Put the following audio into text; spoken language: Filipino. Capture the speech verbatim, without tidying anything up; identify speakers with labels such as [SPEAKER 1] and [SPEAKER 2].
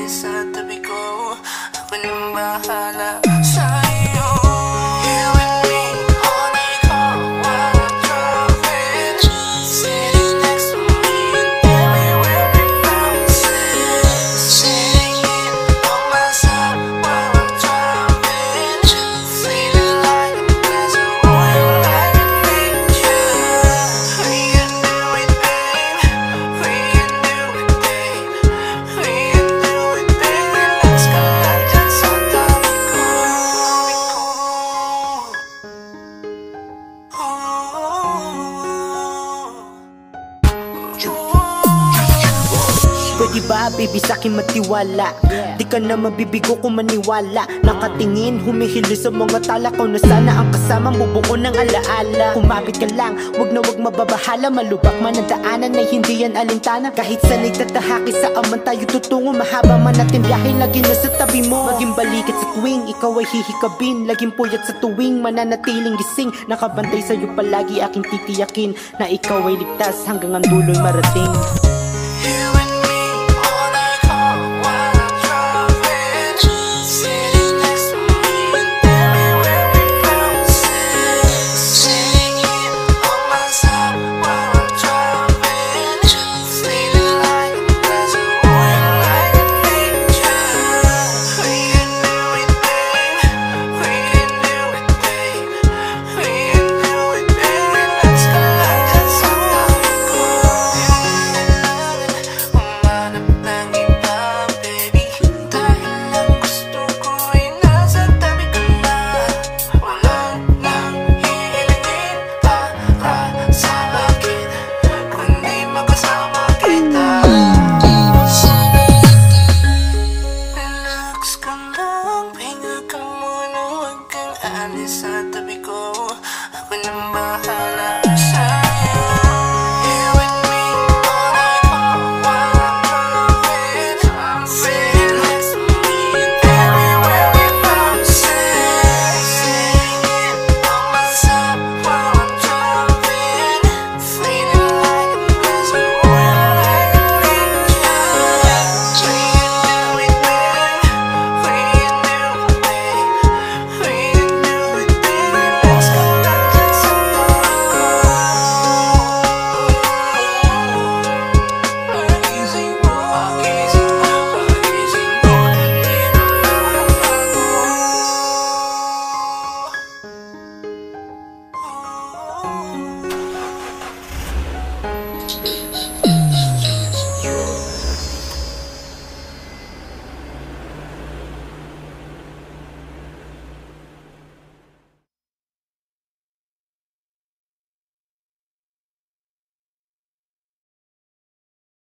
[SPEAKER 1] lagi sa tabi ko. Ako nang bahala sa'yo. You and me all night long while I'm driving. Sitting next to me and everywhere we bouncing. Singing on my side while I'm driving. Feeling like I'm dancing, rolling like an angel. We can do it, babe. We can do it, babe. We can do it, babe. Relax ka lang dyan sa tabi ko.
[SPEAKER 2] Pwede ba baby sa'kin matiwala? Di ka na mabibigo kung maniwala. Nakatingin, humihili sa mga tala. Kau na sana ang kasamang bubuo ng alaala. Kumapit ka lang, wag na wag mababahala. Malubak man ang daanan ay hindi yan alintana. Kahit sanay tatahaki sa aman tayo tutungo. Mahaba man natin biyahe, lagi na sa tabi mo. Maging balikat sa tuwing ikaw ay hihikabin. Laging puyat sa tuwing mananatiling gising. Nakabantay sa'yo palagi aking titiyakin na ikaw ay ligtas hanggang ang dulo'y marating.